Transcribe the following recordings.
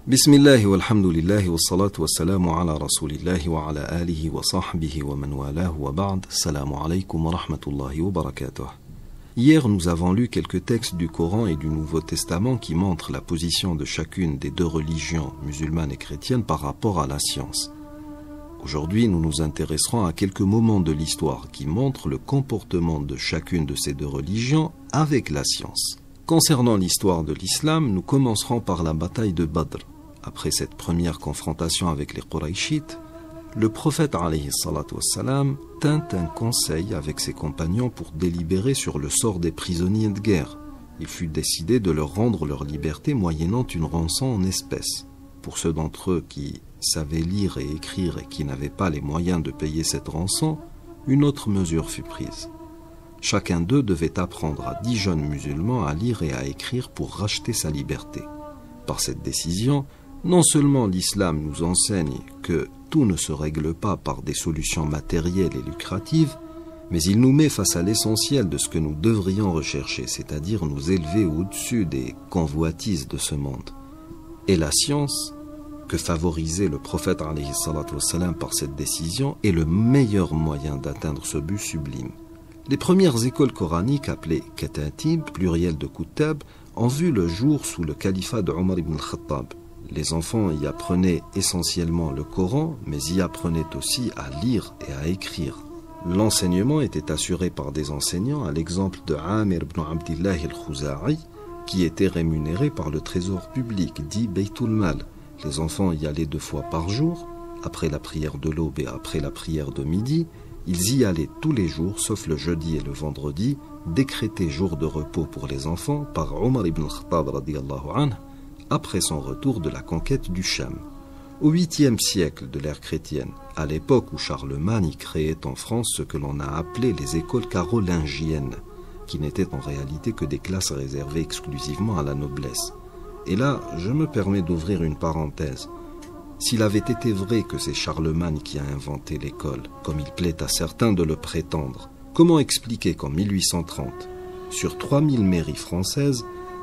Bismillah walhamdulillah wa salatu wa salamu ala rasulillah wa ala alihi wa sahbihi wa man walahu wa ba'd. Salamu alaykum wa rahmatullahi wa barakatuh. Hier, nous avons lu quelques textes du Coran et du Nouveau Testament qui montrent la position de chacune des deux religions, musulmanes et chrétiennes, par rapport à la science. Aujourd'hui, nous nous intéresserons à quelques moments de l'histoire qui montrent le comportement de chacune de ces deux religions avec la science. Concernant l'histoire de l'islam, nous commencerons par la bataille de Badr. Après cette première confrontation avec les Qurayshites, le prophète alayhi salatu wassalam tint un conseil avec ses compagnons pour délibérer sur le sort des prisonniers de guerre. Il fut décidé de leur rendre leur liberté moyennant une rançon en espèces. Pour ceux d'entre eux qui savaient lire et écrire et qui n'avaient pas les moyens de payer cette rançon, une autre mesure fut prise. Chacun d'eux devait apprendre à 10 jeunes musulmans à lire et à écrire pour racheter sa liberté. Par cette décision, non seulement l'islam nous enseigne que tout ne se règle pas par des solutions matérielles et lucratives, mais il nous met face à l'essentiel de ce que nous devrions rechercher, c'est-à-dire nous élever au-dessus des convoitises de ce monde. Et la science, que favorisait le prophète alayhi salatu wassalam par cette décision, est le meilleur moyen d'atteindre ce but sublime. Les premières écoles coraniques, appelées katatib, pluriel de kutab, ont vu le jour sous le califat de Omar ibn al-Khattab. Les enfants y apprenaient essentiellement le Coran, mais y apprenaient aussi à lire et à écrire. L'enseignement était assuré par des enseignants, à l'exemple de Amir ibn Abdillah al-Khuza'i, qui était rémunéré par le trésor public, dit Baytul Mal. Les enfants y allaient 2 fois par jour, après la prière de l'aube et après la prière de midi. Ils y allaient tous les jours, sauf le jeudi et le vendredi, décrété jour de repos pour les enfants par Omar ibn al-Khattab radiyallahu anhu, après son retour de la conquête du Cham. Au 8e siècle de l'ère chrétienne, à l'époque où Charlemagne créait en France ce que l'on a appelé les écoles carolingiennes, qui n'étaient en réalité que des classes réservées exclusivement à la noblesse. Et là, je me permets d'ouvrir une parenthèse. S'il avait été vrai que c'est Charlemagne qui a inventé l'école, comme il plaît à certains de le prétendre, comment expliquer qu'en 1830, sur 3000 mairies françaises,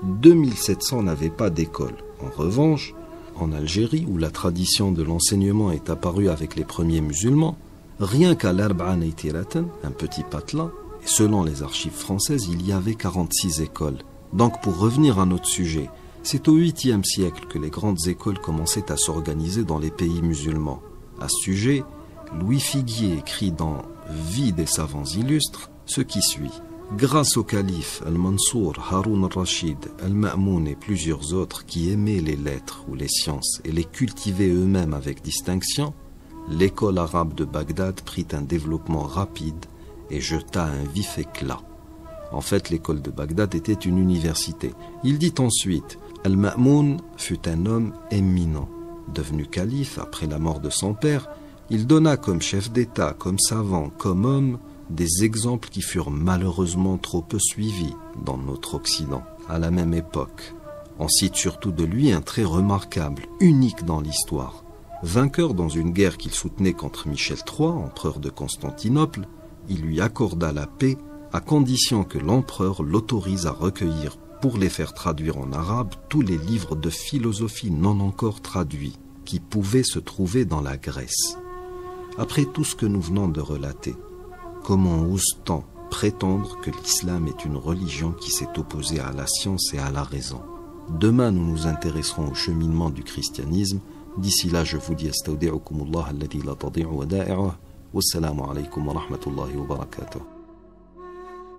2700 n'avaient pas d'école? En revanche, en Algérie, où la tradition de l'enseignement est apparue avec les premiers musulmans, rien qu'à l'Arba'an et Tiratan, un petit patelin, et selon les archives françaises, il y avait 46 écoles. Donc pour revenir à notre sujet, c'est au 8e siècle que les grandes écoles commençaient à s'organiser dans les pays musulmans. À ce sujet, Louis Figuier écrit dans Vie des savants illustres ce qui suit. Grâce au calife Al-Mansour, Haroun al-Rachid, Al-Ma'moun et plusieurs autres qui aimaient les lettres ou les sciences et les cultivaient eux-mêmes avec distinction, l'école arabe de Bagdad prit un développement rapide et jeta un vif éclat. En fait, l'école de Bagdad était une université. Il dit ensuite, Al-Ma'moun fut un homme éminent. Devenu calife après la mort de son père, il donna comme chef d'État, comme savant, comme homme, des exemples qui furent malheureusement trop peu suivis dans notre Occident. À la même époque, on cite surtout de lui un trait remarquable, unique dans l'histoire. Vainqueur dans une guerre qu'il soutenait contre Michel III, empereur de Constantinople, il lui accorda la paix à condition que l'empereur l'autorise à recueillir, pour les faire traduire en arabe, tous les livres de philosophie non encore traduits qui pouvaient se trouver dans la Grèce. Après tout ce que nous venons de relater, comment ose-t-on prétendre que l'islam est une religion qui s'est opposée à la science et à la raison? Demain, nous nous intéresserons au cheminement du christianisme. D'ici là, je vous dis astaudi'ukumullah alladhi la tadi'u wada'i'uh. Wassalamu alaykum wa rahmatullahi wa barakatuh.